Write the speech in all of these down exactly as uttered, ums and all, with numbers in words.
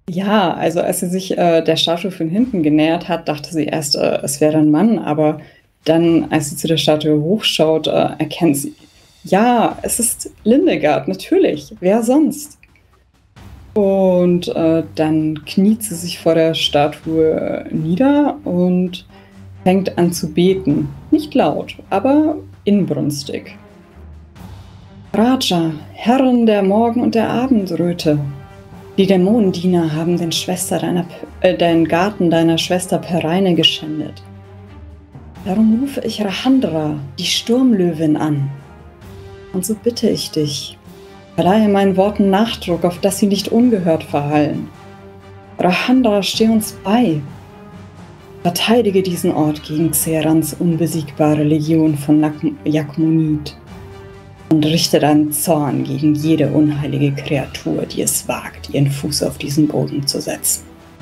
Ja, also als sie sich, äh, der Statue von hinten genähert hat, dachte sie erst, äh, es wäre ein Mann, aber dann, als sie zu der Statue hochschaut, äh, erkennt sie: „Ja, es ist Lindegard, natürlich, wer sonst?“ Und, äh, dann kniet sie sich vor der Statue nieder und fängt an zu beten. Nicht laut, aber inbrünstig. „Raja, Herrin der Morgen und der Abendröte, die Dämonendiener haben den Schwester deiner äh, den Garten deiner Schwester Pereine geschändet. Darum rufe ich Rahandra, die Sturmlöwin, an. Und so bitte ich dich, verleihe meinen Worten Nachdruck, auf dass sie nicht ungehört verhallen. Rahandra, steh uns bei. Verteidige diesen Ort gegen Xerans unbesiegbare Legion von Jakmonit und richte deinen Zorn gegen jede unheilige Kreatur, die es wagt, ihren Fuß auf diesen Boden zu setzen.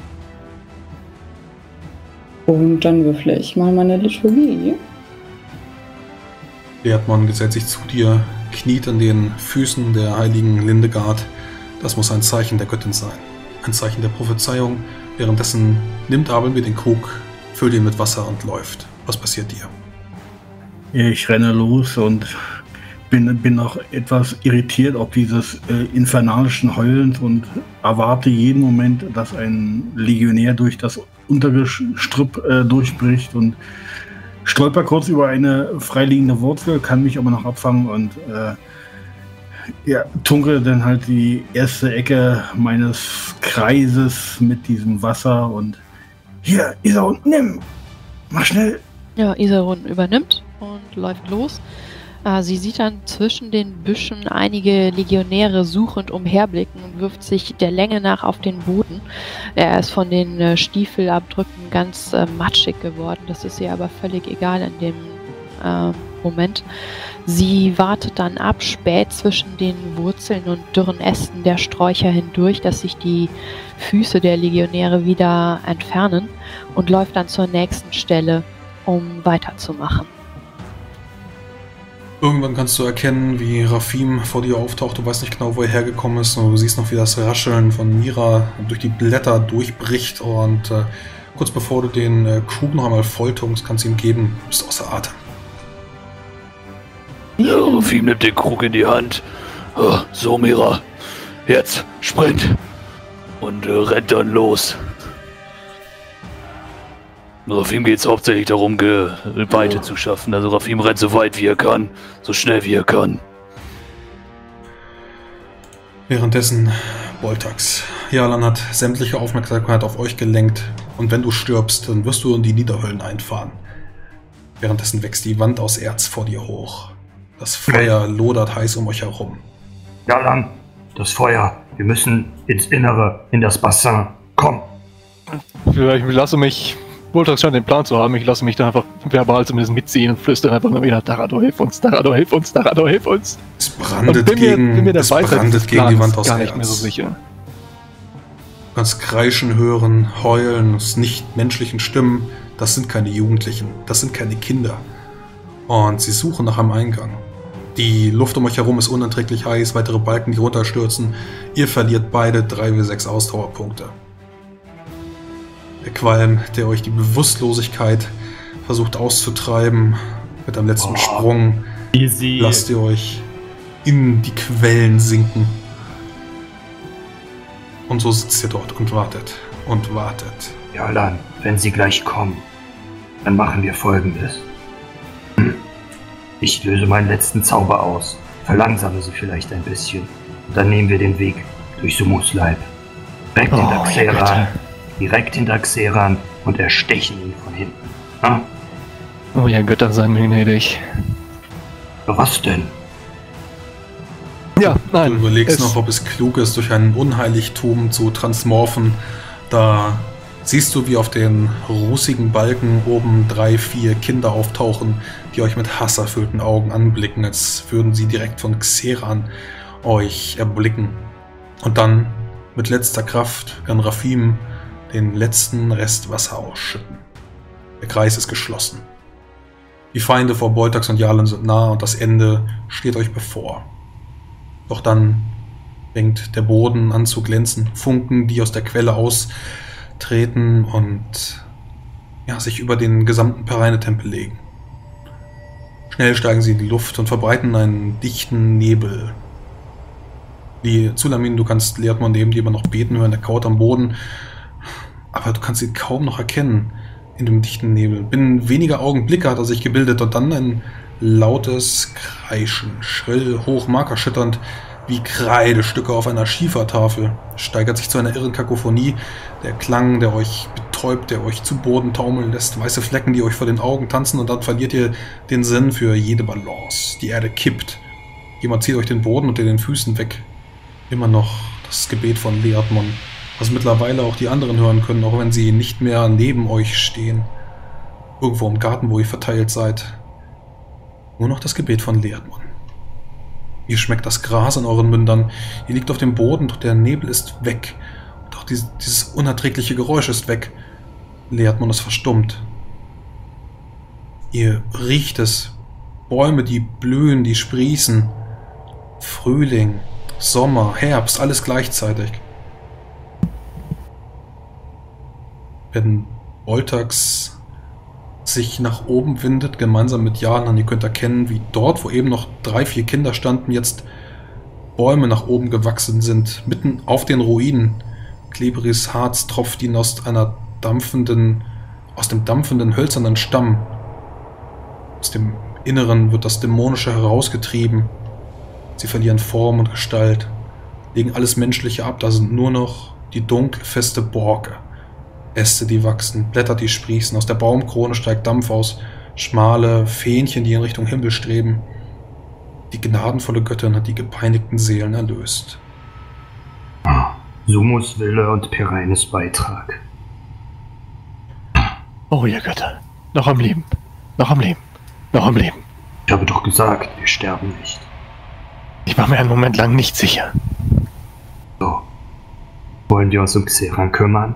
Und dann würfle ich mal meine Liturgie. Lehrtmann gesellt sich zu dir, kniet an den Füßen der heiligen Lindegard. Das muss ein Zeichen der Göttin sein. Ein Zeichen der Prophezeiung. Währenddessen nimmt Abelmir den Krug, füllt ihn mit Wasser und läuft. Was passiert dir? Ich renne los und bin, bin auch etwas irritiert ob dieses äh, infernalischen Heulens und erwarte jeden Moment, dass ein Legionär durch das Untergestrüpp äh, durchbricht und stolper kurz über eine freiliegende Wurzel, kann mich aber noch abfangen und äh, ja, tunke dann halt die erste Ecke meines Kreises mit diesem Wasser und hier, Isarun, nimm! Mach schnell! Ja, Isarun übernimmt und läuft los. Äh, sie sieht dann zwischen den Büschen einige Legionäre suchend umherblicken und wirft sich der Länge nach auf den Boden. Er ist von den äh, Stiefelabdrücken ganz äh, matschig geworden. Das ist ihr aber völlig egal in dem äh, Moment. Sie wartet dann ab, späht zwischen den Wurzeln und dürren Ästen der Sträucher hindurch, dass sich die Füße der Legionäre wieder entfernen und läuft dann zur nächsten Stelle, um weiterzumachen. Irgendwann kannst du erkennen, wie Rafim vor dir auftaucht. Du weißt nicht genau, wo er hergekommen ist. Und du siehst noch, wie das Rascheln von Mira durch die Blätter durchbricht. Und äh, kurz bevor du den äh, Krug noch einmal volltunkst, kannst du ihm geben. Du bist außer Atem. Ja, Rafim nimmt den Krug in die Hand. Oh, so, Mira. Jetzt, Sprint. Und äh, rennt dann los. Rafim geht es hauptsächlich darum, Weite ja. zu schaffen. Also Rafim rennt so weit wie er kann, so schnell wie er kann. Währenddessen Boltax. Jalan hat sämtliche Aufmerksamkeit auf euch gelenkt. Und wenn du stirbst, dann wirst du in die Niederhöllen einfahren. Währenddessen wächst die Wand aus Erz vor dir hoch. Das Feuer lodert heiß um euch herum. Jalan, das Feuer. Wir müssen ins Innere, in das Bassin. Komm. Vielleicht lasse mich... Boltax scheint den Plan zu haben, ich lasse mich da einfach verbal zumindest mitziehen und flüstere einfach nur wieder, Darador, hilf uns, Darador, hilf uns, Darador, hilf uns. Es brandet bin mir, gegen, bin mir der es Weisheit brandet gegen die Wand aus gar Erz. nicht mehr so sicher. Du kannst Kreischen hören, heulen, aus nicht menschlichen Stimmen. Das sind keine Jugendlichen, das sind keine Kinder. Und sie suchen nach einem Eingang. Die Luft um euch herum ist unerträglich heiß, weitere Balken, die runterstürzen. Ihr verliert beide drei bis sechs Ausdauerpunkte. Der Qualm, der euch die Bewusstlosigkeit versucht auszutreiben, mit einem letzten oh, Sprung easy. Lasst ihr euch in die Quellen sinken. Und so sitzt ihr dort und wartet und wartet. Jalan, wenn sie gleich kommen, dann machen wir Folgendes. Ich löse meinen letzten Zauber aus, verlangsame sie vielleicht ein bisschen und dann nehmen wir den Weg durch Sumus Leib. Direkt hinter oh, Xeran, ja, direkt hinter Xeran und erstechen ihn von hinten. Ha? Oh ja, Götter seien mir gnädig. Was denn? Ja, nein. Du überlegst noch, ob es klug ist, durch ein Unheiligtum zu transmorphen. Da siehst du, wie auf den rußigen Balken oben drei, vier Kinder auftauchen, die euch mit hasserfüllten Augen anblicken, als würden sie direkt von Xeran euch erblicken. Und dann mit letzter Kraft kann Rafim den letzten Rest Wasser ausschütten. Der Kreis ist geschlossen. Die Feinde vor Boltax und Jalan sind nah und das Ende steht euch bevor. Doch dann fängt der Boden an zu glänzen. Funken, die aus der Quelle austreten und ja, sich über den gesamten Pereine-Tempel legen. Schnell steigen sie in die Luft und verbreiten einen dichten Nebel. Die Zulamin, du kannst Leatmon neben dir immer noch beten hören, der kaut am Boden, aber du kannst ihn kaum noch erkennen in dem dichten Nebel. Binnen weniger Augenblicke hat er sich gebildet und dann ein lautes Kreischen, schrill, hoch, markerschütternd, wie Kreidestücke auf einer Schiefertafel, steigert sich zu einer irren Kakophonie. Der Klang, der euch betäubt, der euch zu Boden taumeln lässt, weiße Flecken, die euch vor den Augen tanzen, und dann verliert ihr den Sinn für jede Balance. Die Erde kippt. Jemand zieht euch den Boden unter den Füßen weg. Immer noch das Gebet von Leatmon, was mittlerweile auch die anderen hören können, auch wenn sie nicht mehr neben euch stehen. Irgendwo im Garten, wo ihr verteilt seid. Nur noch das Gebet von Leatmon. Ihr schmeckt das Gras in euren Mündern. Ihr liegt auf dem Boden, doch der Nebel ist weg. Und auch dieses, dieses unerträgliche Geräusch ist weg. Leatmon ist verstummt. Ihr riecht es. Bäume, die blühen, die sprießen. Frühling, Sommer, Herbst, alles gleichzeitig. Wenn Voltax sich nach oben windet, gemeinsam mit Jalan, ihr könnt erkennen, wie dort, wo eben noch drei, vier Kinder standen, jetzt Bäume nach oben gewachsen sind, mitten auf den Ruinen. Klebriges Harz tropft ihnen aus einer dampfenden, aus dem dampfenden, hölzernen Stamm. Aus dem Inneren wird das Dämonische herausgetrieben. Sie verlieren Form und Gestalt, legen alles Menschliche ab, da sind nur noch die dunkelfeste Borke. Äste, die wachsen, Blätter, die sprießen, aus der Baumkrone steigt Dampf aus, schmale Fähnchen, die in Richtung Himmel streben. Die gnadenvolle Göttin hat die gepeinigten Seelen erlöst. Sumus Wille und Pereines Beitrag. Oh, ihr Götter. Noch am Leben. Noch am Leben. Noch am Leben. Ich habe doch gesagt, wir sterben nicht. Ich war mir einen Moment lang nicht sicher. So. Wollen wir uns um Xeran kümmern?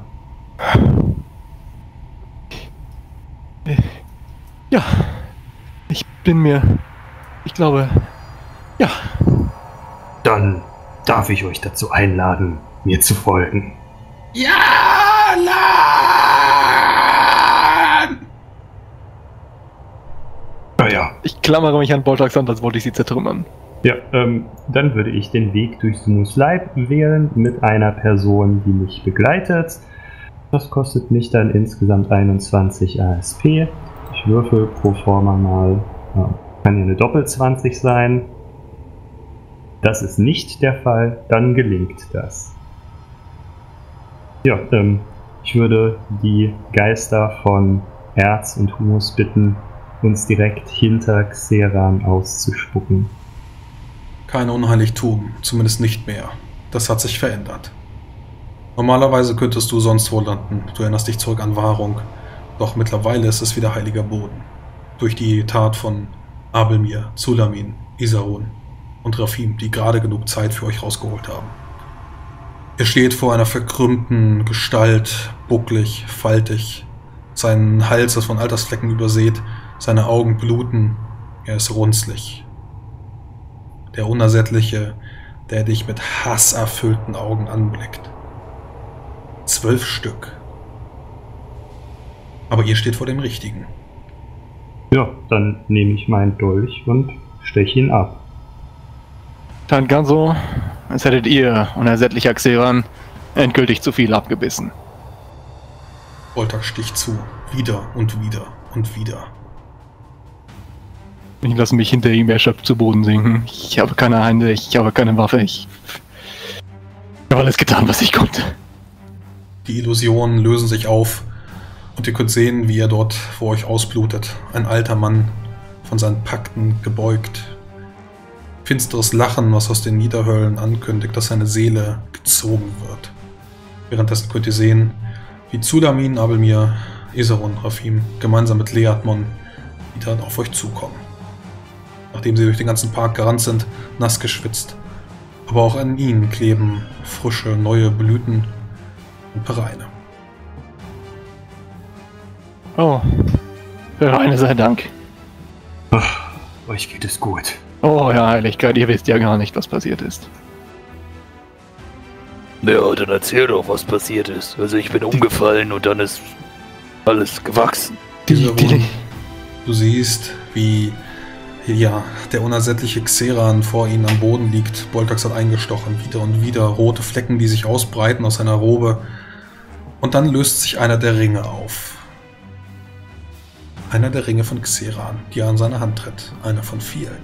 Ja. Ich bin mir... Ich glaube... Ja. Dann darf ich euch dazu einladen, mir zu folgen. Jalan! Naja. Ich klammere mich an Voltax an, als wollte ich sie zertrümmern. Ja, ähm, dann würde ich den Weg durch Sumus Leib wählen mit einer Person, die mich begleitet. Das kostet mich dann insgesamt einundzwanzig A S P. Ich würfel pro forma mal, ja, kann ja eine Doppel zwanzig sein. Das ist nicht der Fall, dann gelingt das. Ja, ähm, ich würde die Geister von Erz und Humus bitten, uns direkt hinter Xeran auszuspucken. Kein Unheiligtum, zumindest nicht mehr. Das hat sich verändert. Normalerweise könntest du sonst wo landen, du erinnerst dich zurück an Wahrung, doch mittlerweile ist es wieder heiliger Boden. Durch die Tat von Abelmir, Zulamin, Isarun und Rafim, die gerade genug Zeit für euch rausgeholt haben. Er steht vor einer verkrümmten Gestalt, bucklig, faltig. Sein Hals ist von Altersflecken übersät, seine Augen bluten, er ist runzlig. Der Unersättliche, der dich mit hasserfüllten Augen anblickt. Zwölf Stück. Aber ihr steht vor dem Richtigen. Ja, dann nehme ich meinen Dolch und steche ihn ab. Scheint ganz so, als hättet ihr, unersättlicher Xeran, endgültig zu viel abgebissen. Voltax sticht zu. Wieder und wieder und wieder. Ich lasse mich hinter ihm erschöpft zu Boden sinken. Ich habe keine Hände, ich habe keine Waffe, ich... Ich habe alles getan, was ich konnte. Die Illusionen lösen sich auf und ihr könnt sehen, wie er dort vor euch ausblutet. Ein alter Mann, von seinen Pakten gebeugt. Finsteres Lachen, was aus den Niederhöllen ankündigt, dass seine Seele gezogen wird. Währenddessen könnt ihr sehen, wie Zulamin, Abelmir, Isarun, Rafim gemeinsam mit Leatmon wieder auf euch zukommen. Nachdem sie durch den ganzen Park gerannt sind, nass geschwitzt. Aber auch an ihnen kleben frische, neue Blüten und Pereine. Oh, Pereine sei Dank. Ach, euch geht es gut. Oh ja, Heiligkeit, ihr wisst ja gar nicht, was passiert ist. Ja, dann erzähl doch, was passiert ist. Also ich bin umgefallen und dann ist alles gewachsen. Die, die, du siehst, wie ja, der unersättliche Xeran vor ihnen am Boden liegt. Boltax hat eingestochen, wieder und wieder. Rote Flecken, die sich ausbreiten aus seiner Robe. Und dann löst sich einer der Ringe auf. Einer der Ringe von Xeran, die er an seine Hand tritt. Einer von vielen.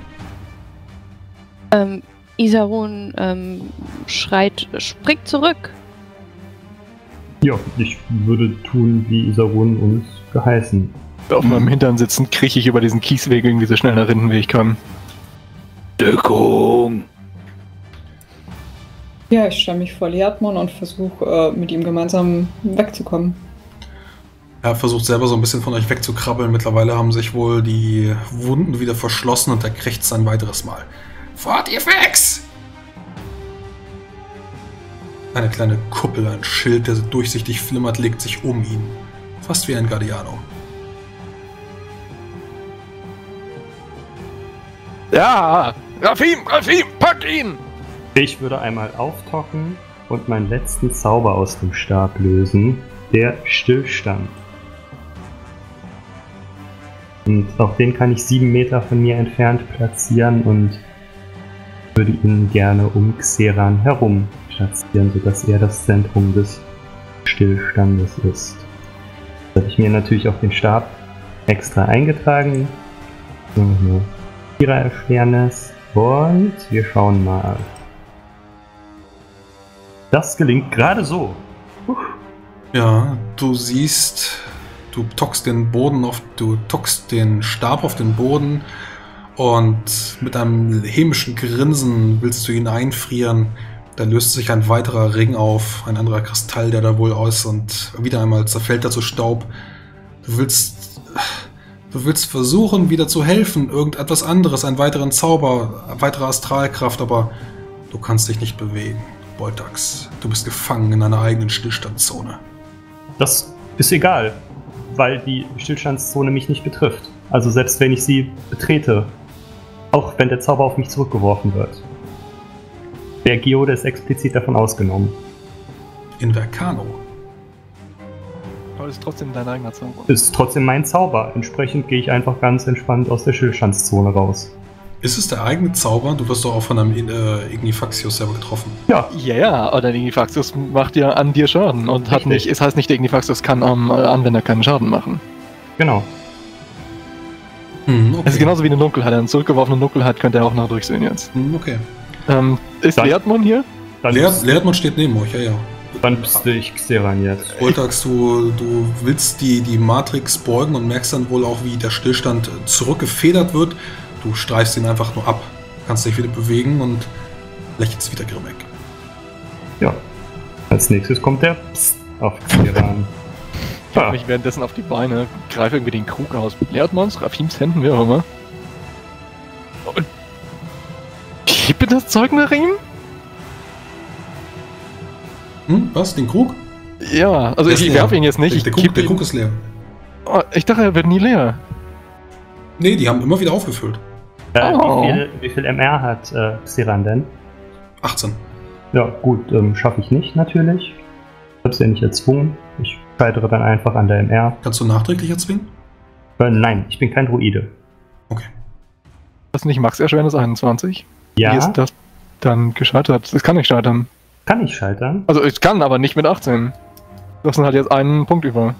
Ähm, Isarun ähm, schreit, springt zurück. Ja, ich würde tun, wie Isarun uns geheißen. Auf meinem Hintern sitzen, krieche ich über diesen Kiesweg irgendwie so schnell nach hinten, wie ich kann. Deckung! Ja, ich stelle mich vor Liatmon und versuche äh, mit ihm gemeinsam wegzukommen. Er versucht selber so ein bisschen von euch wegzukrabbeln. Mittlerweile haben sich wohl die Wunden wieder verschlossen und er krächzt ein weiteres Mal. Fortifex! Eine kleine Kuppel, ein Schild, der durchsichtig flimmert, legt sich um ihn. Fast wie ein Guardiano. Ja! Rafim! Rafim! Pack ihn! Ich würde einmal auftocken und meinen letzten Zauber aus dem Stab lösen. Der Stillstand. Und auch den kann ich sieben Meter von mir entfernt platzieren und würde ihn gerne um Xeran herum platzieren, sodass er das Zentrum des Stillstandes ist. Das habe ich mir natürlich auf den Stab extra eingetragen. So, Vierer-Erschwernis. Und wir schauen mal. Das gelingt gerade so. Puh. Ja, du siehst, du tockst den Boden auf, du tockst den Stab auf den Boden und mit einem hämischen Grinsen willst du ihn einfrieren. Da löst sich ein weiterer Ring auf, ein anderer Kristall, der da wohl aus und wieder einmal zerfällt er zu Staub. Du willst, du willst versuchen, wieder zu helfen, irgendetwas anderes, einen weiteren Zauber, eine weitere Astralkraft, aber du kannst dich nicht bewegen. Boltax, du bist gefangen in deiner eigenen Stillstandszone. Das ist egal, weil die Stillstandszone mich nicht betrifft. Also selbst wenn ich sie betrete, auch wenn der Zauber auf mich zurückgeworfen wird. Der Geode ist explizit davon ausgenommen. Invercano. Aber das ist trotzdem dein eigener Zauber. Ist trotzdem mein Zauber. Entsprechend gehe ich einfach ganz entspannt aus der Stillstandszone raus. Ist es der eigene Zauber? Du wirst doch auch von einem äh, Ignifaxius selber getroffen. Ja. Ja, ja, aber der Ignifaxius macht ja an dir Schaden und hat nicht, es heißt nicht, der Ignifaxius kann am äh, Anwender keinen Schaden machen. Genau. Hm, okay. Es ist genauso wie eine Dunkelheit. Eine zurückgeworfene Dunkelheit könnt ihr auch noch durchsehen jetzt. Hm, okay. Ähm, ist Dann- Leatmon hier? Dann, Leert, bist, Leertmann steht neben euch, ja, ja. dann bist ich Xeran jetzt. Boltax, du, du willst die, die Matrix beugen und merkst dann wohl auch, wie der Stillstand zurückgefedert wird. Du streifst ihn einfach nur ab. Kannst dich wieder bewegen und lächelst wieder grimmig. Ja. Als nächstes kommt der Psst auf Xeran. Ich Ah, mich währenddessen auf die Beine, greife irgendwie den Krug aus. Leatmons, Rafims Händen, wie auch immer. Und kippe das Zeug nach ihm? Hm, was? Den Krug? Ja, also Der ich, ist ich leer. werfe ihn jetzt nicht. Der, Ich der, Krug, kippe der ihn. Krug ist leer. Oh, ich dachte, er wird nie leer. Nee, die haben immer wieder aufgefüllt. äh, Oh. wie, viel, wie viel M R hat äh, Xeran denn? achtzehn. Ja, gut, ähm, schaffe ich nicht natürlich. Ich hab's ja nicht erzwungen. Ich scheitere dann einfach an der M R. Kannst du nachträglich erzwingen? Äh, nein, ich bin kein Druide. Okay. Das ist nicht Max Erschwernis einundzwanzig? Ja, Wie ist das dann gescheitert? Es kann nicht scheitern. kann ich scheitern. Also es kann, aber nicht mit achtzehn. Das sind halt jetzt einen Punkt über.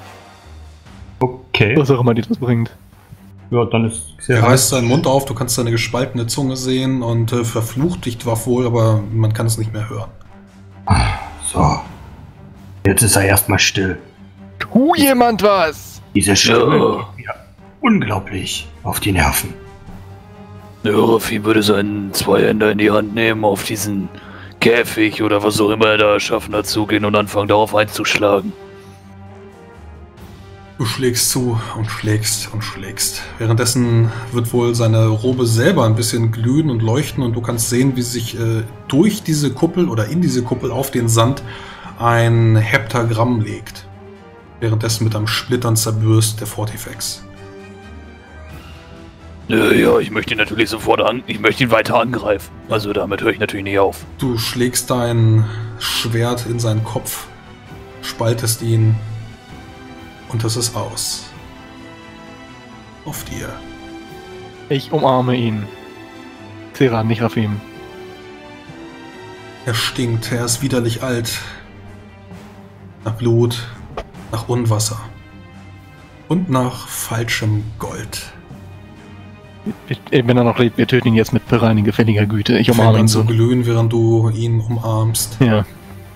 Okay. Was auch immer die das bringt. Ja, dann ist Er Xeran. reißt seinen Mund auf, du kannst seine gespaltene Zunge sehen und äh, verflucht dich zwar wohl, aber man kann es nicht mehr hören. So. Jetzt ist er erstmal still. Tu jemand was! Diese Stimme Ja. geht mir unglaublich auf die Nerven. Der Raffi würde seinen Zweihänder in die Hand nehmen, auf diesen Käfig oder was auch immer er da erschaffen hat, zugehen und anfangen darauf einzuschlagen. Du schlägst zu und schlägst und schlägst. Währenddessen wird wohl seine Robe selber ein bisschen glühen und leuchten und du kannst sehen, wie sich äh, durch diese Kuppel oder in diese Kuppel auf den Sand ein Heptagramm legt. Währenddessen mit einem Splittern zerbürst der Fortifex. Äh, ja, ich möchte ihn natürlich sofort an... Ich möchte ihn weiter angreifen. Also damit höre ich natürlich nicht auf. Du schlägst dein Schwert in seinen Kopf, spaltest ihn und es ist aus. Auf dir. Ich umarme ihn. Xeran, nicht Rafim. Er stinkt, er ist widerlich alt. Nach Blut, nach Unwasser und nach falschem Gold. Wenn er noch lebt, wir töten ihn jetzt mit Pereine gefälliger Güte. Ich umarme ihn so. so. glühen, während du ihn umarmst. Ja.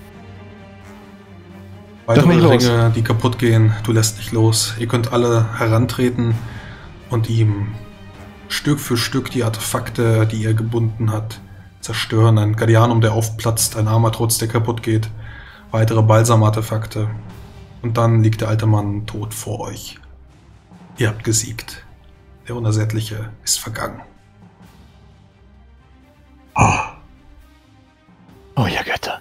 Weitere Ringe, die kaputt gehen, du lässt nicht los. Ihr könnt alle herantreten und ihm Stück für Stück die Artefakte, die er gebunden hat, zerstören. Ein Guardianum, der aufplatzt, ein Armatrotz, der kaputt geht, weitere Balsam-Artefakte. Und dann liegt der alte Mann tot vor euch. Ihr habt gesiegt. Der Unersättliche ist vergangen. Oh, oh ja, Götter.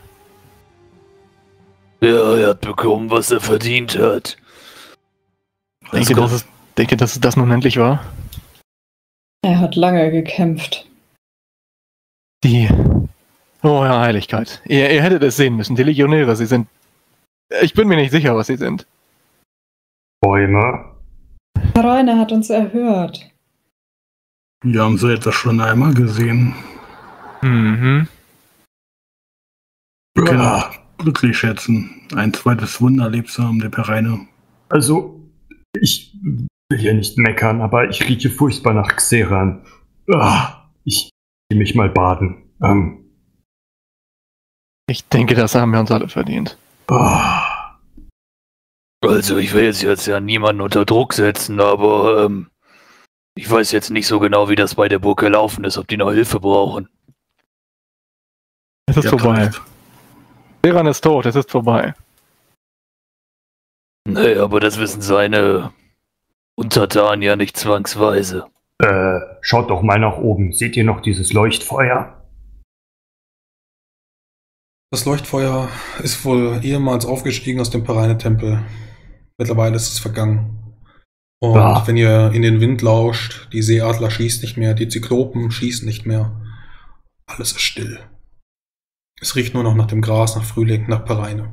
Ja, er hat bekommen, was er verdient hat. Denkt ihr, dass es, denkt ihr, dass es das nun endlich war? Er hat lange gekämpft. Die... Oh ja, Heiligkeit. Ihr, ihr hättet es sehen müssen. Die Legionäre, sie sind... Ich bin mir nicht sicher, was sie sind. Bäume. Pereine hat uns erhört. Wir haben so etwas schon einmal gesehen. Mhm. Wir können ja glücklich schätzen, ein zweites Wunder erlebt zu haben, der Pereine. Also, ich will hier nicht meckern, aber ich rieche furchtbar nach Xeran. Ich gehe mich mal baden. Ähm. Ich denke, das haben wir uns alle verdient. Also, ich will jetzt, jetzt ja niemanden unter Druck setzen, aber ähm, ich weiß jetzt nicht so genau, wie das bei der Burg gelaufen ist, ob die noch Hilfe brauchen. Es ist ja, vorbei. Xeran ist tot, es ist vorbei. Nee, aber das wissen seine Untertanen ja nicht zwangsweise. Äh, schaut doch mal nach oben. Seht ihr noch dieses Leuchtfeuer? Das Leuchtfeuer ist wohl ehemals aufgestiegen aus dem Pereine-Tempel. Mittlerweile ist es vergangen. Und ja. Wenn ihr in den Wind lauscht, die Seeadler schießen nicht mehr, die Zyklopen schießen nicht mehr. Alles ist still. Es riecht nur noch nach dem Gras, nach Frühling, nach Pereine.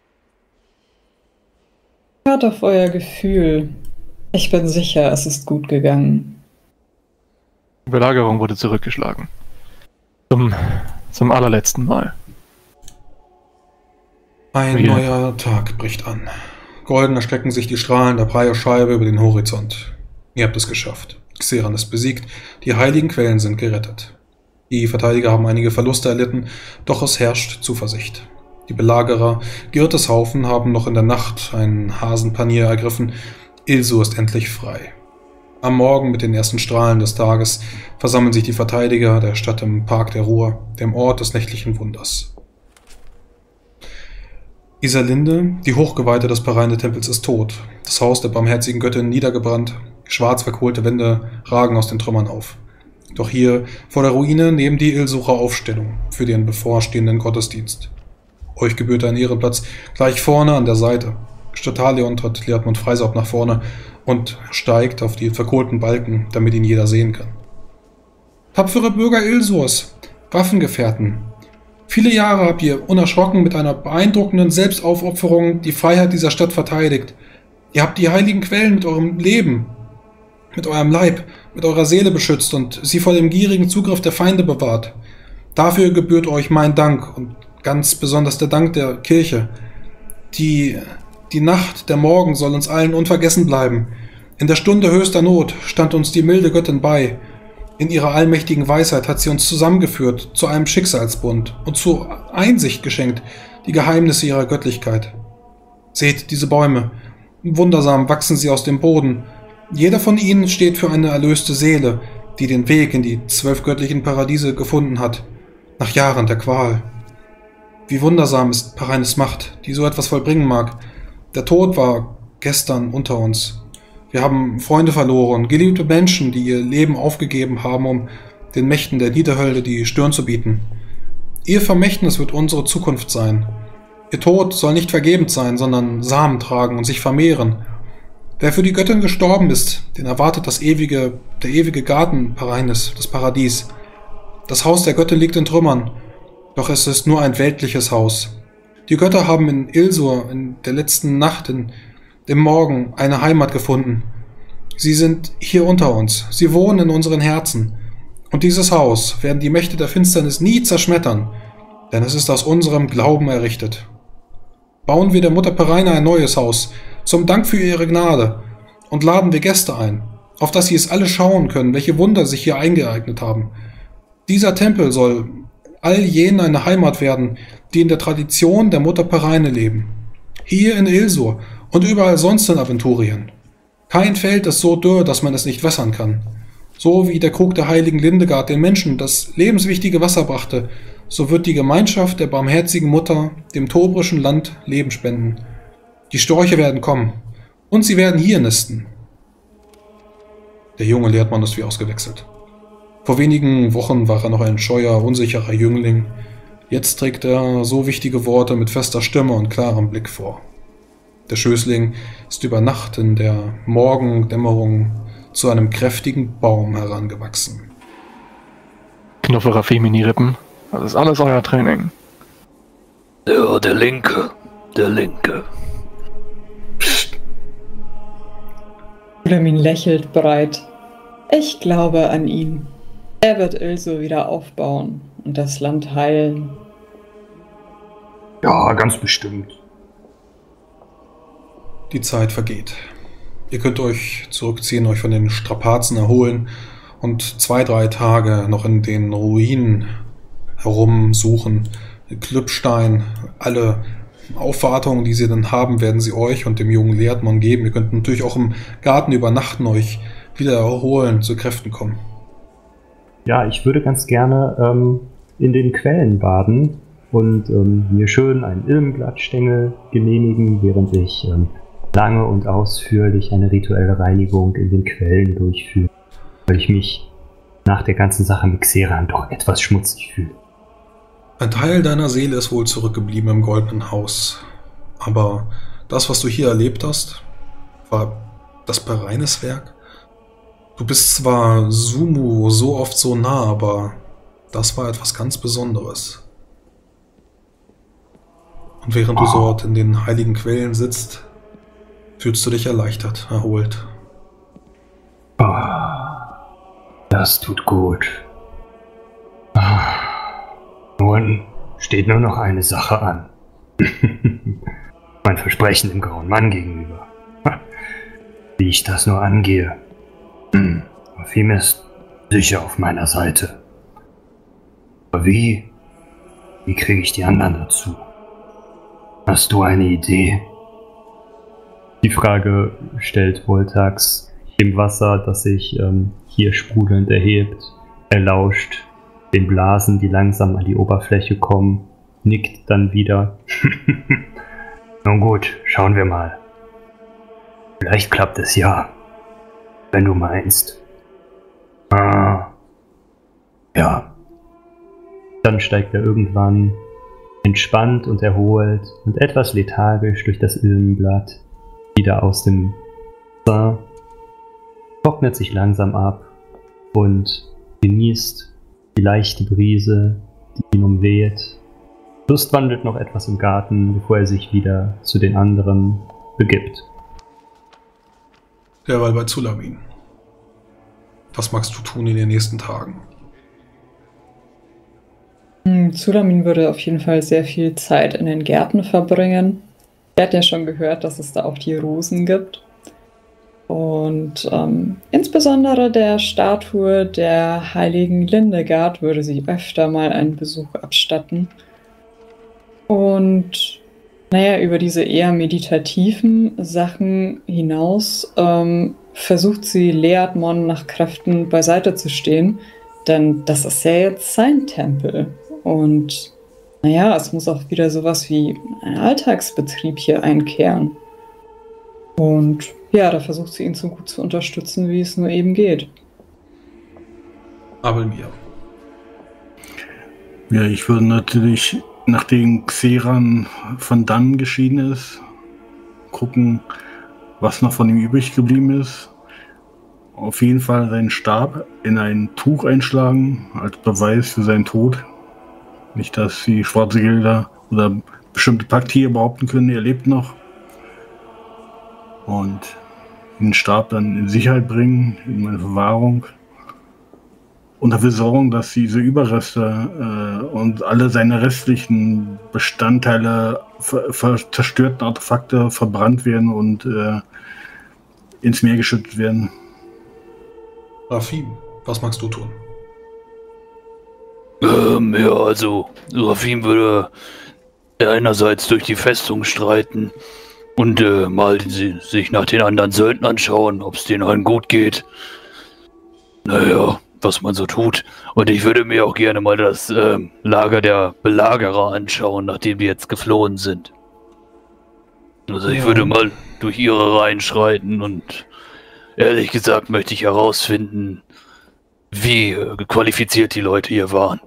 Hört auf euer Gefühl. Ich bin sicher, es ist gut gegangen. Die Belagerung wurde zurückgeschlagen. Zum, zum allerletzten Mal. Ein ja. neuer Tag bricht an. Golden erstrecken sich die Strahlen der Preie-Scheibe über den Horizont. Ihr habt es geschafft. Xeran ist besiegt. Die heiligen Quellen sind gerettet. Die Verteidiger haben einige Verluste erlitten, doch es herrscht Zuversicht. Die Belagerer Girteshaufen haben noch in der Nacht ein Hasenpanier ergriffen. Ilsur ist endlich frei. Am Morgen mit den ersten Strahlen des Tages versammeln sich die Verteidiger der Stadt im Park der Ruhr, dem Ort des nächtlichen Wunders. Iserlinde, die Hochgeweihte des Pereine-Tempels, ist tot. Das Haus der barmherzigen Göttin niedergebrannt, schwarz verkohlte Wände ragen aus den Trümmern auf. Doch hier vor der Ruine nehmen die Ilsucher Aufstellung für den bevorstehenden Gottesdienst. Euch gebührt ein Ehrenplatz gleich vorne an der Seite. Statalion tritt Leatmund Freisaup nach vorne und steigt auf die verkohlten Balken, damit ihn jeder sehen kann. Tapfere Bürger Ilsurs, Waffengefährten, viele Jahre habt ihr unerschrocken mit einer beeindruckenden Selbstaufopferung die Freiheit dieser Stadt verteidigt. Ihr habt die heiligen Quellen mit eurem Leben, mit eurem Leib, mit eurer Seele beschützt und sie vor dem gierigen Zugriff der Feinde bewahrt. Dafür gebührt euch mein Dank und ganz besonders der Dank der Kirche. Die, die Nacht, der Morgen soll uns allen unvergessen bleiben. In der Stunde höchster Not stand uns die milde Göttin bei. In ihrer allmächtigen Weisheit hat sie uns zusammengeführt zu einem Schicksalsbund und zur Einsicht geschenkt, die Geheimnisse ihrer Göttlichkeit. Seht diese Bäume, wundersam wachsen sie aus dem Boden. Jeder von ihnen steht für eine erlöste Seele, die den Weg in die zwölf göttlichen Paradiese gefunden hat, nach Jahren der Qual. Wie wundersam ist Pereines Macht, die so etwas vollbringen mag. Der Tod war gestern unter uns. Wir haben Freunde verloren, geliebte Menschen, die ihr Leben aufgegeben haben, um den Mächten der Niederhölde die Stirn zu bieten. Ihr Vermächtnis wird unsere Zukunft sein. Ihr Tod soll nicht vergebens sein, sondern Samen tragen und sich vermehren. Wer für die Göttin gestorben ist, den erwartet das ewige, der ewige Garten Pareines, das Paradies. Das Haus der Göttin liegt in Trümmern, doch es ist nur ein weltliches Haus. Die Götter haben in Ilsur in der letzten Nacht, in dem Morgen, eine Heimat gefunden. Sie sind hier unter uns, sie wohnen in unseren Herzen. Und dieses Haus werden die Mächte der Finsternis nie zerschmettern, denn es ist aus unserem Glauben errichtet. Bauen wir der Mutter Pereine ein neues Haus, zum Dank für ihre Gnade, und laden wir Gäste ein, auf dass sie es alle schauen können, welche Wunder sich hier eingeeignet haben. Dieser Tempel soll all jenen eine Heimat werden, die in der Tradition der Mutter Pereine leben. Hier in Ilsur und überall sonst in Aventurien. Kein Feld ist so dürr, dass man es nicht wässern kann. So wie der Krug der heiligen Lindegard den Menschen das lebenswichtige Wasser brachte, so wird die Gemeinschaft der barmherzigen Mutter dem tobrischen Land Leben spenden. Die Storche werden kommen, und sie werden hier nisten. Der junge Lehrmann ist wie ausgewechselt. Vor wenigen Wochen war er noch ein scheuer, unsicherer Jüngling. Jetzt trägt er so wichtige Worte mit fester Stimme und klarem Blick vor. Der Schößling ist über Nacht in der Morgendämmerung zu einem kräftigen Baum herangewachsen. Knufferer Femini-Rippen, das ist alles euer Training. Ja, der Linke, der Linke. Psst. Sulamin lächelt breit. Ich glaube an ihn. Er wird Ilsur wieder aufbauen und das Land heilen. Ja, ganz bestimmt. Die Zeit vergeht. Ihr könnt euch zurückziehen, euch von den Strapazen erholen und zwei, drei Tage noch in den Ruinen herumsuchen. Klüppstein, alle Aufwartungen, die sie dann haben, werden sie euch und dem jungen Lehrmann geben. Ihr könnt natürlich auch im Garten übernachten, euch wieder erholen, zu Kräften kommen. Ja, ich würde ganz gerne ähm, in den Quellen baden und ähm, mir schön einen Ilmenblattstängel genehmigen, während ich ähm, lange und ausführlich eine rituelle Reinigung in den Quellen durchführe, weil ich mich nach der ganzen Sache mit Xeran doch etwas schmutzig fühle. Ein Teil deiner Seele ist wohl zurückgeblieben im goldenen Haus, aber das, was du hier erlebt hast, war das Pereines Werk. Du bist zwar Sumu so oft so nah, aber das war etwas ganz Besonderes. Und während du dort in den heiligen Quellen sitzt, fühlst du dich erleichtert, erholt. Ah, das tut gut. Ah, nun steht nur noch eine Sache an. Mein Versprechen dem grauen Mann gegenüber. Wie ich das nur angehe. Hm, Afim ist sicher auf meiner Seite. Aber wie? Wie kriege ich die anderen dazu? Hast du eine Idee? Die Frage stellt Voltax im Wasser, das sich ähm, hier sprudelnd erhebt. Er lauscht den Blasen, die langsam an die Oberfläche kommen, nickt dann wieder. Nun gut, schauen wir mal. Vielleicht klappt es ja, wenn du meinst. Ah, ja. Dann steigt er irgendwann entspannt und erholt und etwas lethargisch durch das Ilmenblatt wieder aus dem Wasser, trocknet sich langsam ab und genießt die leichte Brise, die ihn umweht. Lust wandelt noch etwas im Garten, bevor er sich wieder zu den anderen begibt. Derweil bei Sulamin. Was magst du tun in den nächsten Tagen? Sulamin würde auf jeden Fall sehr viel Zeit in den Gärten verbringen. Er hat ja schon gehört, dass es da auch die Rosen gibt. Und ähm, insbesondere der Statue der heiligen Lindegard würde sie öfter mal einen Besuch abstatten. Und naja, über diese eher meditativen Sachen hinaus ähm, versucht sie Leatmon nach Kräften beiseite zu stehen, denn das ist ja jetzt sein Tempel. Und naja, es muss auch wieder sowas wie ein Alltagsbetrieb hier einkehren. Und ja, da versucht sie ihn so gut zu unterstützen, wie es nur eben geht. Abelmir. Ja, ich würde natürlich, nachdem Xeran von dann geschieden ist, gucken, was noch von ihm übrig geblieben ist. Auf jeden Fall seinen Stab in ein Tuch einschlagen, als Beweis für seinen Tod. Nicht, dass die Schwarze Gilde oder bestimmte Paktierer behaupten können, er lebt noch. Und den Stab dann in Sicherheit bringen, in meine Verwahrung. Und dafür sorgen, dass diese Überreste äh, und alle seine restlichen Bestandteile, ver ver zerstörten Artefakte verbrannt werden und äh, ins Meer geschüttet werden. Rafim, was magst du tun? Ähm, ja, also, Rafim würde einerseits durch die Festung streiten und äh, mal die, sich nach den anderen Söldnern schauen, ob es denen allen gut geht. Naja, was man so tut. Und ich würde mir auch gerne mal das äh, Lager der Belagerer anschauen, nachdem die jetzt geflohen sind. Also ich ja. würde mal durch ihre Reihen schreiten und ehrlich gesagt möchte ich herausfinden, wie äh, qualifiziert die Leute hier waren.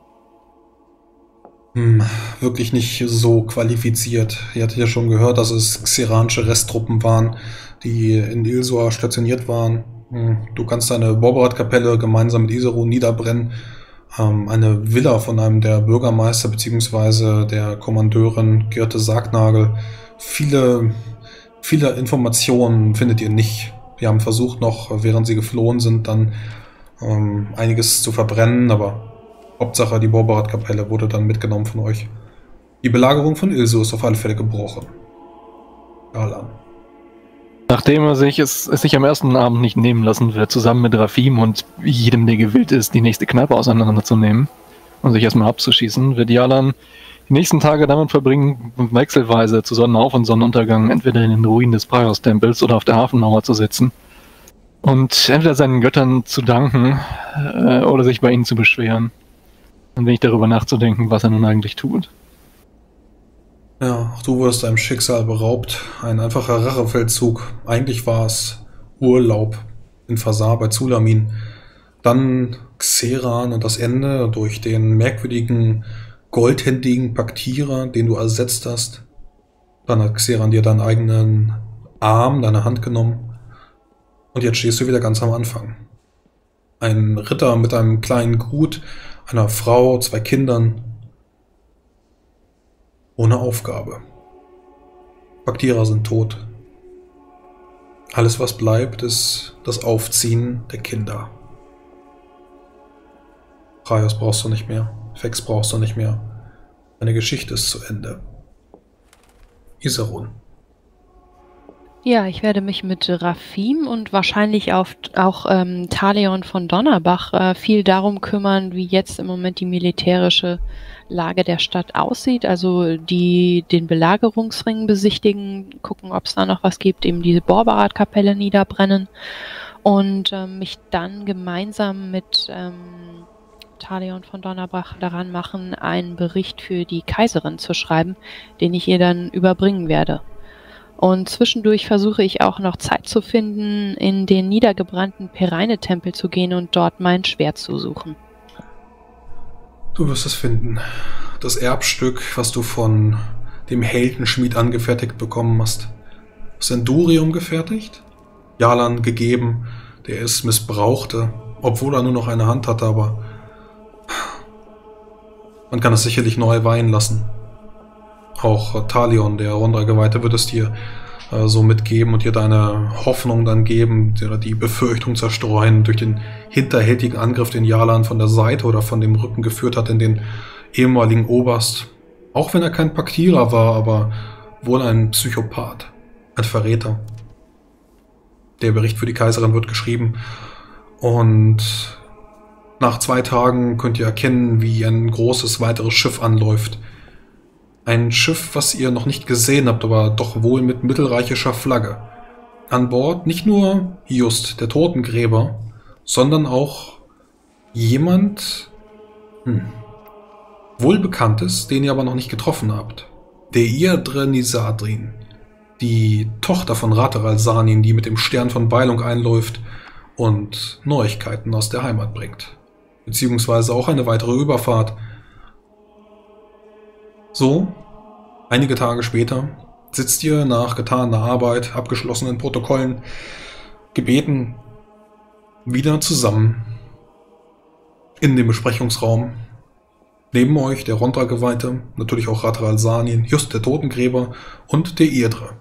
Hm, wirklich nicht so qualifiziert. Ihr hattet ja schon gehört, dass es xeranische Resttruppen waren, die in Ilsua stationiert waren. Hm, du kannst deine Borberat-Kapelle gemeinsam mit Iserun niederbrennen. Ähm, eine Villa von einem der Bürgermeister bzw. der Kommandeurin Girte Sargnagel. Viele, viele Informationen findet ihr nicht. Wir haben versucht noch, während sie geflohen sind, dann ähm, einiges zu verbrennen, aber Hauptsache, die Borberat-Kapelle wurde dann mitgenommen von euch. Die Belagerung von Ilsu ist auf alle Fälle gebrochen. Alan. Nachdem er sich es, es sich am ersten Abend nicht nehmen lassen wird, zusammen mit Rafim und jedem, der gewillt ist, die nächste Kneipe auseinanderzunehmen und sich erstmal abzuschießen, wird Jalan die nächsten Tage damit verbringen, wechselweise zu Sonnenauf- und Sonnenuntergang entweder in den Ruinen des Praios-Tempels oder auf der Hafenmauer zu sitzen und entweder seinen Göttern zu danken äh, oder sich bei ihnen zu beschweren. Und wenig darüber nachzudenken, was er nun eigentlich tut. Ja, auch du wurdest deinem Schicksal beraubt. Ein einfacher Rachefeldzug. Eigentlich war es Urlaub in Fasar bei Zulamin. Dann Xeran und das Ende durch den merkwürdigen, goldhändigen Paktierer, den du ersetzt hast. Dann hat Xeran dir deinen eigenen Arm, deine Hand genommen. Und jetzt stehst du wieder ganz am Anfang. Ein Ritter mit einem kleinen Gut, einer Frau, zwei Kindern, ohne Aufgabe. Paktierer sind tot. Alles, was bleibt, ist das Aufziehen der Kinder. Praios brauchst du nicht mehr, Vex brauchst du nicht mehr. Deine Geschichte ist zu Ende. Iserun. Ja, ich werde mich mit Rafim und wahrscheinlich auch, auch ähm, Talion von Donnerbach äh, viel darum kümmern, wie jetzt im Moment die militärische Lage der Stadt aussieht. Also die den Belagerungsring besichtigen, gucken, ob es da noch was gibt, eben diese Borberat-Kapelle niederbrennen und äh, mich dann gemeinsam mit ähm, Talion von Donnerbach daran machen, einen Bericht für die Kaiserin zu schreiben, den ich ihr dann überbringen werde. Und zwischendurch versuche ich auch noch Zeit zu finden, in den niedergebrannten Pereine-Tempel zu gehen und dort mein Schwert zu suchen. Du wirst es finden. Das Erbstück, was du von dem Heldenschmied angefertigt bekommen hast. Aus Endurium gefertigt? Jalan gegeben, der es missbrauchte, obwohl er nur noch eine Hand hatte, aber man kann es sicherlich neu weihen lassen. Auch Talion, der Rondra-Geweihte, wird es dir äh, so mitgeben und dir deine Hoffnung dann geben, dir die Befürchtung zerstreuen durch den hinterhältigen Angriff, den Jalan von der Seite oder von dem Rücken geführt hat in den ehemaligen Oberst. Auch wenn er kein Paktierer war, aber wohl ein Psychopath, ein Verräter. Der Bericht für die Kaiserin wird geschrieben und nach zwei Tagen könnt ihr erkennen, wie ein großes weiteres Schiff anläuft. Ein Schiff, was ihr noch nicht gesehen habt, aber doch wohl mit mittelreichischer Flagge. An Bord nicht nur Just, der Totengräber, sondern auch jemand, hm, Wohlbekanntes, den ihr aber noch nicht getroffen habt. Der Irdre Nisadrin, die Tochter von Rateral Sanin, die mit dem Stern von Beilung einläuft und Neuigkeiten aus der Heimat bringt. Beziehungsweise auch eine weitere Überfahrt. So, einige Tage später, sitzt ihr nach getaner Arbeit, abgeschlossenen Protokollen, Gebeten wieder zusammen in dem Besprechungsraum. Neben euch der Rondra-Geweihte, natürlich auch Ratral Sanin, Just der Totengräber und der Irdre.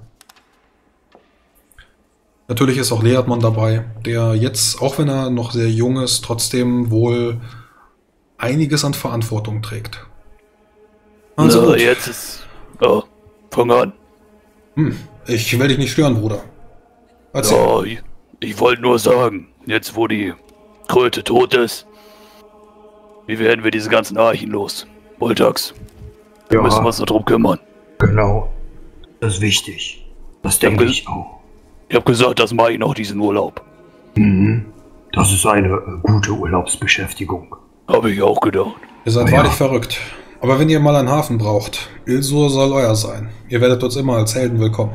Natürlich ist auch Leatmon dabei, der jetzt, auch wenn er noch sehr jung ist, trotzdem wohl einiges an Verantwortung trägt. Also Na, gut. jetzt ist... Oh, fang an. Hm, ich will dich nicht stören, Bruder. Erzähl. Ja, ich, ich wollte nur sagen, jetzt wo die Kröte tot ist, wie werden wir diese ganzen Archen los? Boltax, wir Ja. müssen uns darum kümmern. Genau. Das ist wichtig. Das Ich hab denke ge- ich auch. Ich habe gesagt, das mache ich noch diesen Urlaub. Mhm. Das ist eine äh, gute Urlaubsbeschäftigung. Habe ich auch gedacht. Ihr seid Ja. wahrlich verrückt. Aber wenn ihr mal einen Hafen braucht, Ilsur soll euer sein. Ihr werdet uns immer als Helden willkommen.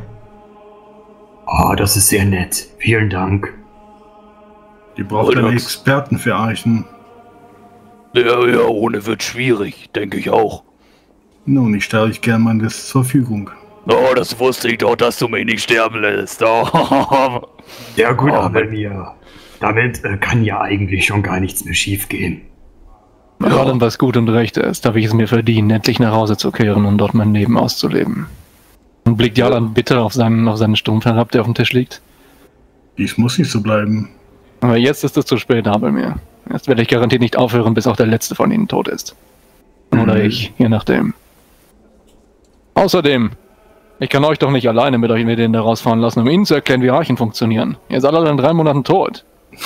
Ah, das ist sehr nett. Vielen Dank. Die braucht einen Boltax. Experten für Archen. Ja, ja, ohne wird schwierig, denke ich auch. Nun, ich stelle euch gern meines zur Verfügung. Oh, das wusste ich doch, dass du mich nicht sterben lässt. Oh. Ja gut, Oh, aber Mann. mir... Damit äh, kann ja eigentlich schon gar nichts mehr schiefgehen. Vor allem, was gut und recht ist, darf ich es mir verdienen, endlich nach Hause zu kehren und dort mein Leben auszuleben. Und blickt Jalan bitte auf seinen, auf seinen Stumpf herab, der auf dem Tisch liegt. Dies muss nicht so bleiben. Aber jetzt ist es zu spät, Abelmir. Jetzt werde ich garantiert nicht aufhören, bis auch der letzte von ihnen tot ist. Oder Mhm. ich, je nachdem. Außerdem, ich kann euch doch nicht alleine mit euch mit denen da rausfahren lassen, um ihnen zu erklären, wie Archen funktionieren. Ihr seid alle in drei Monaten tot.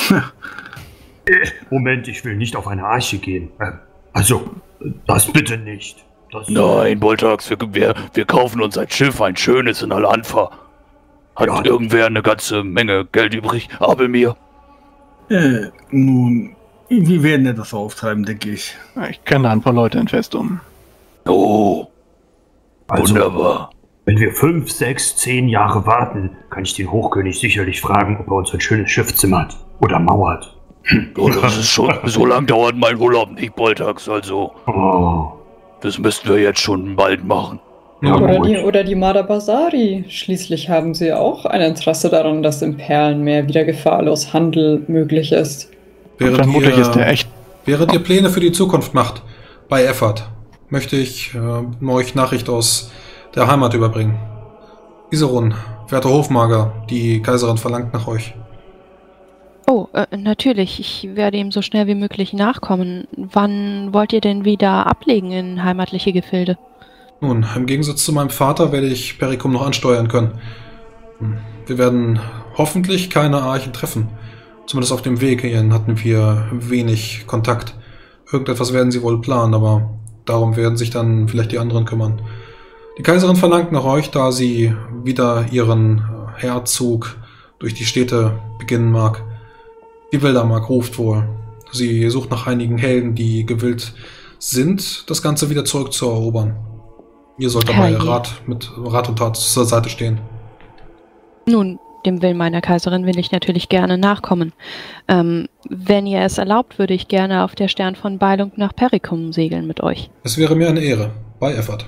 Äh, Moment, ich will nicht auf eine Arche gehen. Äh, also, äh, das bitte nicht. Das, Nein, Boltax, wir, wir, wir kaufen uns ein Schiff, ein schönes in Al-Anfa. Hat Ja. irgendwer eine ganze Menge Geld übrig? Abelmir? Äh, nun, wir werden etwas auftreiben, denke ich. Ich kenne ein paar Leute in Festum. Oh, Also, wunderbar. wenn wir fünf, sechs, zehn Jahre warten, kann ich den Hochkönig sicherlich fragen, ob er uns ein schönes Schiff zimmert. Oder mauert. Oh, das ist schon, so lang dauert mein Urlaub nicht, Boltax, also Oh, das müssten wir jetzt schon bald machen. ja Oder gut. die, oder die Madabasari. Schließlich haben sie auch ein Interesse daran, dass im Perlenmeer wieder gefahrlos Handel möglich ist. Und vermutlich ihr, ist der echt. Während ihr Pläne für die Zukunft macht, bei Effert, möchte ich äh, euch Nachricht aus der Heimat überbringen. Iserun, werter Hofmager, die Kaiserin verlangt nach euch. Oh, äh, natürlich. Ich werde ihm so schnell wie möglich nachkommen. Wann wollt ihr denn wieder ablegen in heimatliche Gefilde? Nun, im Gegensatz zu meinem Vater werde ich Perikum noch ansteuern können. Hm, Wir werden hoffentlich keine Archen treffen. Zumindest auf dem Weg hierhin hatten wir wenig Kontakt. Irgendetwas werden sie wohl planen, aber darum werden sich dann vielleicht die anderen kümmern. Die Kaiserin verlangt nach euch, da sie wieder ihren äh, Heerzug durch die Städte beginnen mag. Die Wildermark ruft wohl. Sie sucht nach einigen Helden, die gewillt sind, das Ganze wieder zurückzuerobern. Ihr sollt dabei Herrje. Rat, mit Rat und Tat zur Seite stehen. Nun, dem Willen meiner Kaiserin will ich natürlich gerne nachkommen. Ähm, wenn ihr es erlaubt, würde ich gerne auf der Stern von Beilung nach Perikum segeln mit euch. Es wäre mir eine Ehre. Bei Effert.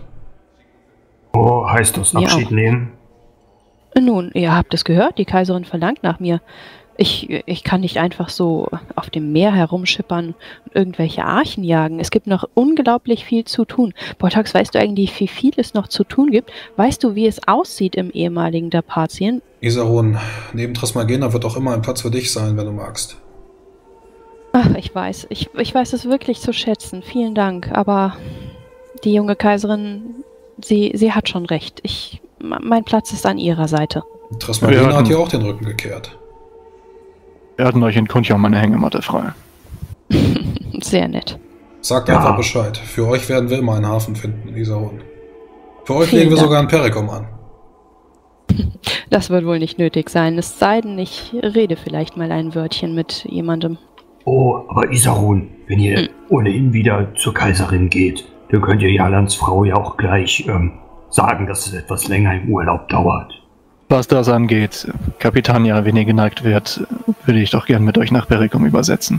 Oh, heißt das Mir Abschied auch. nehmen? Nun, ihr habt es gehört, die Kaiserin verlangt nach mir. Ich, ich kann nicht einfach so auf dem Meer herumschippern und irgendwelche Archen jagen. Es gibt noch unglaublich viel zu tun. Boltax, weißt du eigentlich, wie viel es noch zu tun gibt? Weißt du, wie es aussieht im ehemaligen Dapazien? Isarun, neben Trismagena wird auch immer ein Platz für dich sein, wenn du magst. Ach, ich weiß. Ich, ich weiß es wirklich zu schätzen. Vielen Dank. Aber die junge Kaiserin, sie, sie hat schon recht. Ich, mein Platz ist an ihrer Seite. Trismagena Wir hat dir hatten- auch den Rücken gekehrt. Wir hatten euch in Kuncham eine Hängematte frei. Sehr nett. Sagt Ja. einfach Bescheid. Für euch werden wir immer einen Hafen finden in Isarun. Für euch Vielen legen wir Dank. sogar ein Perikum an. Das wird wohl nicht nötig sein. Es sei denn, ich rede vielleicht mal ein Wörtchen mit jemandem. Oh, aber Isarun, wenn ihr Hm. ohnehin wieder zur Kaiserin geht, dann könnt ihr Jalans Frau ja auch gleich ähm, sagen, dass es etwas länger im Urlaub dauert. Was das angeht, Kapitania, wenn ihr geneigt wird, würde ich doch gern mit euch nach Perikum übersetzen.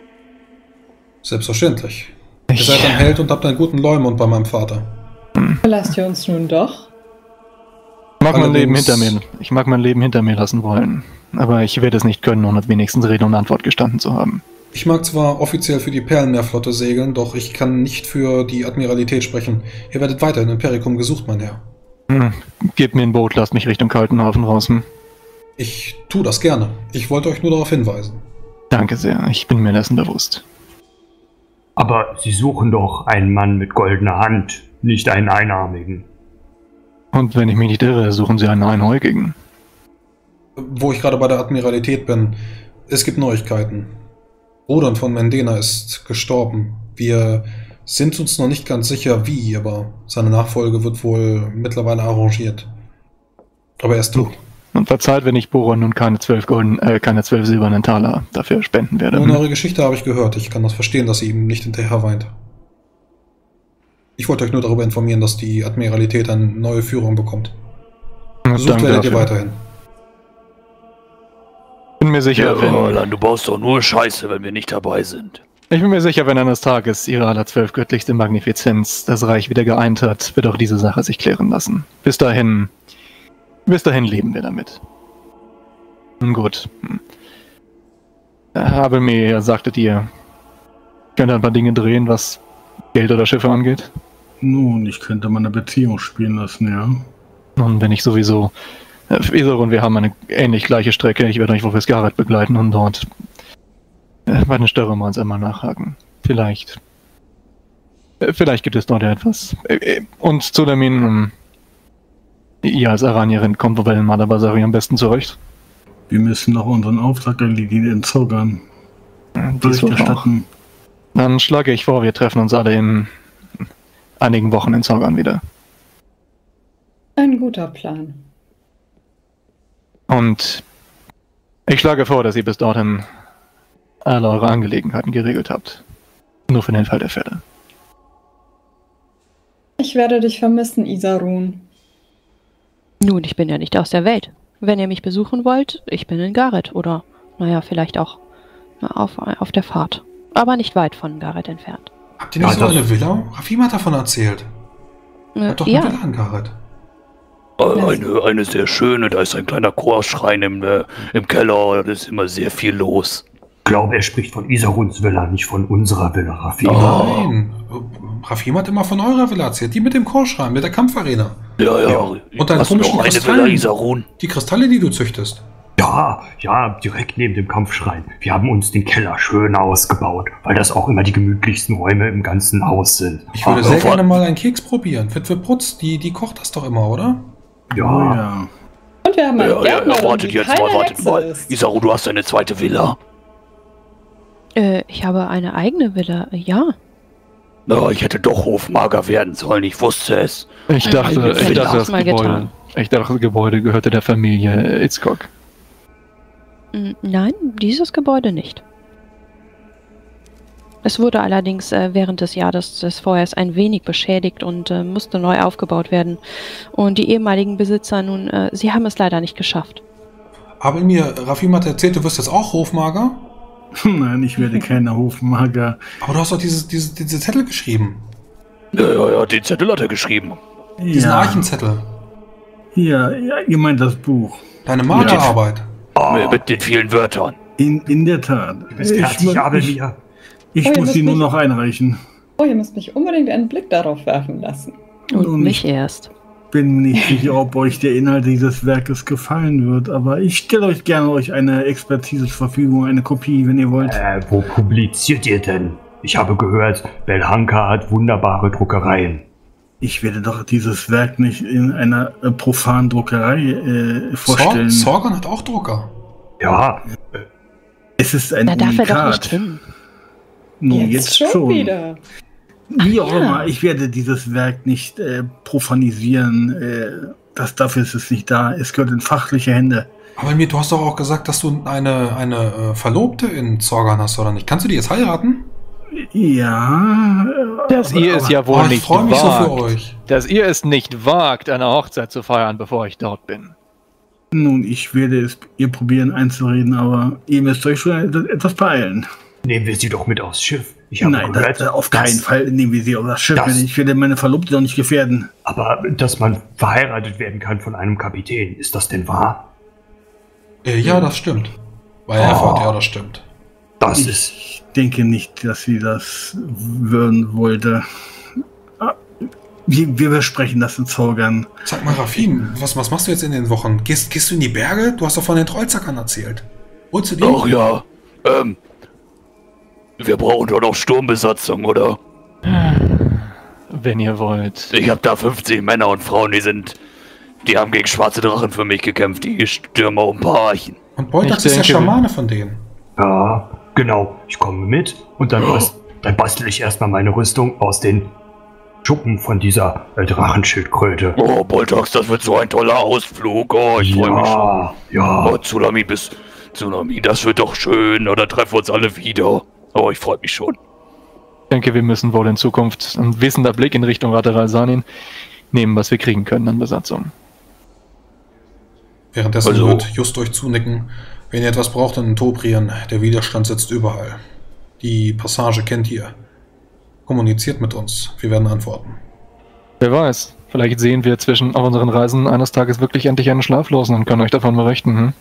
Selbstverständlich. Ihr Ich, seid ein Held und habt einen guten Leumund bei meinem Vater. Verlasst ihr uns nun doch? mag mein Leben Allerdings- hinter mir. Ich mag mein Leben hinter mir lassen wollen. Aber ich werde es nicht können, ohne wenigstens Rede und Antwort gestanden zu haben. Ich mag zwar offiziell für die Perlenmeerflotte segeln, doch ich kann nicht für die Admiralität sprechen. Ihr werdet weiter in Imperikum gesucht, mein Herr. Hm, gebt mir ein Boot, lasst mich Richtung Kaltenhafen raus. Hm? Ich tue das gerne. Ich wollte euch nur darauf hinweisen. Danke sehr, ich bin mir dessen bewusst. Aber Sie suchen doch einen Mann mit goldener Hand, nicht einen Einarmigen. Und wenn ich mich nicht irre, suchen Sie einen Einäugigen. Wo ich gerade bei der Admiralität bin, es gibt Neuigkeiten. Rodan von Mendena ist gestorben. Wir sind uns noch nicht ganz sicher, wie, aber seine Nachfolge wird wohl mittlerweile arrangiert. Aber er ist tot. Und verzeiht, wenn ich Boron nun keine zwölf golden, äh, keine zwölf silbernen Taler dafür spenden werde. Nun, eure Geschichte habe ich gehört. Ich kann das verstehen, dass sie ihm nicht hinterher weint. Ich wollte euch nur darüber informieren, dass die Admiralität eine neue Führung bekommt. Besucht Danke werdet ihr dafür. weiterhin. Ich bin mir sicher, Ja, wenn, Roland, du baust doch nur Scheiße, wenn wir nicht dabei sind. ich bin mir sicher, wenn eines Tages ihre aller zwölf göttlichste Magnifizenz das Reich wieder geeint hat, wird auch diese Sache sich klären lassen. Bis dahin, bis dahin leben wir damit. Nun gut. Hm. Habe mir, sagtet ihr, könnt ein paar Dinge drehen, was Geld oder Schiffe angeht? Nun, ich könnte meine Beziehung spielen lassen, ja. Und wenn ich sowieso... Isar und wir haben eine ähnlich gleiche Strecke. Ich werde euch wohl bis Gareth begleiten und dort äh, bei den Störern uns einmal nachhaken. Vielleicht. Äh, vielleicht gibt es dort ja etwas. Äh, äh, und zu der Min, ähm, ihr als Aranierin kommt wohl bei den Madabasari am besten zurecht. Wir müssen noch unseren Auftrag erledigen in Zogan. Äh, dies wohl auch. Berichterstatten. Dann schlage ich vor, wir treffen uns alle in einigen Wochen in Zogan wieder. Ein guter Plan. Und ich schlage vor, dass ihr bis dorthin alle eure Angelegenheiten geregelt habt. Nur für den Fall der Fälle. Ich werde dich vermissen, Isarun. Nun, ich bin ja nicht aus der Welt. Wenn ihr mich besuchen wollt, ich bin in Gareth oder, naja, vielleicht auch auf, auf der Fahrt. Aber nicht weit von Gareth entfernt. Habt ihr nicht Ja, so das- eine Villa? Rafim hat davon erzählt. Äh, Hat doch eine ja, Villa in Gareth. Äh, Eine, eine sehr schöne, da ist ein kleiner Chorschrein im, äh, im Keller, da ist immer sehr viel los. Ich glaube, er spricht von Isaruns Villa, nicht von unserer Villa, Rafim. Oh. Nein. Rafim hat immer von eurer Villa erzählt. Die mit dem Chorschrein, mit der Kampfarena. Ja, ja. Und deinen Hast du komischen noch eine Kristallen. Villa, Isarun? Die Kristalle, die du züchtest. Ja, ja, direkt neben dem Kampfschrein. Wir haben uns den Keller schön ausgebaut, weil das auch immer die gemütlichsten Räume im ganzen Haus sind. Ich würde Aber- sehr gerne mal einen Keks probieren. Witwe Prutz, die, die kocht das doch immer, oder? Oh Ja, ja. Und wir haben Ja, einen ja, Gärtner, ja, wartet die jetzt keine mal, wartet Hexe mal. ist. Isarun, du hast eine zweite Villa. äh, ich habe eine eigene Villa, ja. Na, ich hätte doch Hofmager werden sollen, ich wusste es. Ich Äh, dachte, das hätte ich ich dachte, auch das mal Gebäude, getan. ich dachte, das Gebäude gehörte der Familie Itzkok. Mm, Nein, dieses Gebäude nicht. Es wurde allerdings äh, während des Jahres des Feuers ein wenig beschädigt und äh, musste neu aufgebaut werden. Und die ehemaligen Besitzer nun, äh, sie haben es leider nicht geschafft. Aber mir, Rafim hat erzählt, du wirst jetzt auch Hofmager. Nein, ich werde keine Hofmager. Aber du hast doch diese, diese, diese Zettel geschrieben. Ja, ja, ja, den Zettel hat er geschrieben. Diesen Ja, Archenzettel. ja, ja, ihr meint das Buch. Deine Malerarbeit. Mit, mit den vielen Wörtern. In, in der Tat. du bist fertig, mu- aber ich, mir. ich Oh, ihr muss müsst sie nur mich- noch einreichen. Oh, ihr müsst mich unbedingt einen Blick darauf werfen lassen. Und Nun, mich ich- erst. Bin nicht sicher, ob euch der Inhalt dieses Werkes gefallen wird, aber ich stelle euch gerne euch eine Expertise zur Verfügung, eine Kopie, wenn ihr wollt. Äh, wo publiziert ihr denn? Ich habe gehört, Belhanka hat wunderbare Druckereien. Ich werde doch dieses Werk nicht in einer äh, profanen Druckerei äh, Sor vorstellen. Sorgan hat auch Drucker. Ja, Es ist ein Da darf er doch Unikat. nicht hin. Nun, jetzt, jetzt, schon, schon. wieder. Wie auch ja. immer, ich werde dieses Werk nicht äh, profanisieren. Äh, das, dafür ist es nicht da. Es gehört in fachliche Hände. Aber mir, du hast doch auch gesagt, dass du eine, eine äh, Verlobte in Sorgan hast, oder nicht? Kannst du die jetzt heiraten? Ja. äh, Dass aber- ihr es aber- ja wohl Oh, ich nicht freue mich so für wagt. euch. Dass ihr es nicht wagt, eine Hochzeit zu feiern, bevor ich dort bin. Nun, ich werde es ihr probieren einzureden, aber ihr müsst euch schon etwas beeilen. nehmen wir sie doch mit aufs Schiff. Ich habe Nein, gehört, das, auf keinen dass- Fall nehmen wir sie auf das Schiff. das- Ich will meine Verlobte doch nicht gefährden. Aber dass man verheiratet werden kann von einem Kapitän, ist das denn wahr? Äh, ja, das stimmt. Bei Oh. Herford, ja, das stimmt. Das ist. Ich denke nicht, dass sie das würden wollte. Ah, Wir, wir besprechen das in Zorgern. Sag mal, Rafim, was, was machst du jetzt in den Wochen? Gehst, gehst du in die Berge? Du hast doch von den Trollzackern erzählt. Holst du die? Ach ja, ähm, wir brauchen doch noch Sturmbesatzung, oder? Wenn ihr wollt. Ich habe da fünfzig Männer und Frauen, die sind, die haben gegen schwarze Drachen für mich gekämpft, die Stürmer um ein paar Archen. Und Beutax Ich ist der denke, Schamane von denen. Ja, genau. Ich komme mit und dann, bast, dann bastel ich erstmal meine Rüstung aus den Schuppen von dieser äh, Drachenschildkröte. Oh, Boltax, das wird so ein toller Ausflug. Oh, ich freue mich schon. Ja, ja. Oh, Tsunami bis Tsunami, das wird doch schön. Oder treffen wir uns alle wieder. Oh, ich freue mich schon. Ich denke, wir müssen wohl in Zukunft ein wissender Blick in Richtung Rateral Sanin nehmen, was wir kriegen können an Besatzung. Währenddessen Also- wird Just euch zunicken. Wenn ihr etwas braucht in Tobrien, der Widerstand sitzt überall. Die Passage kennt ihr. Kommuniziert mit uns. Wir werden antworten. Wer weiß, vielleicht sehen wir zwischen auf unseren Reisen eines Tages wirklich endlich einen Schlaflosen und können euch davon berichten. Hm?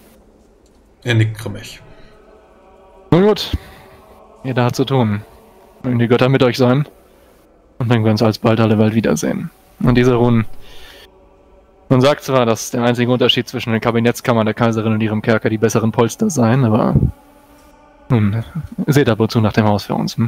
Er nickt grimmig. Nun gut, jeder hat zu tun. Mögen die Götter mit euch sein. Und dann wir uns alsbald alle bald wiedersehen. Und diese Runen. Man sagt zwar, dass der einzige Unterschied zwischen den Kabinettskammern der Kaiserin und ihrem Kerker die besseren Polster seien, aber nun, seht ab und zu nach dem Haus für uns. Hm?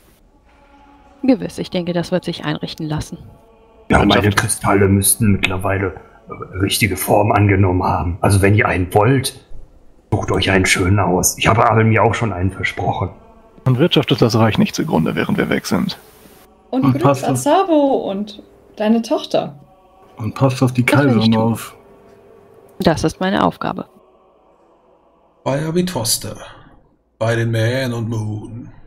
Gewiss, ich denke, das wird sich einrichten lassen. Ja, meine Kristalle müssten mittlerweile äh, richtige Form angenommen haben. Also wenn ihr einen wollt, sucht euch einen schönen aus. Ich habe aber mir auch schon einen versprochen. Und wirtschaftet das Reich nicht zugrunde, während wir weg sind. Und Und grüß passt auf- Asabo und deine Tochter. Und passt auf die Das will ich Kaiserin tun. auf. Das ist meine Aufgabe. Bei Abitoste. Bei den Man und Moon.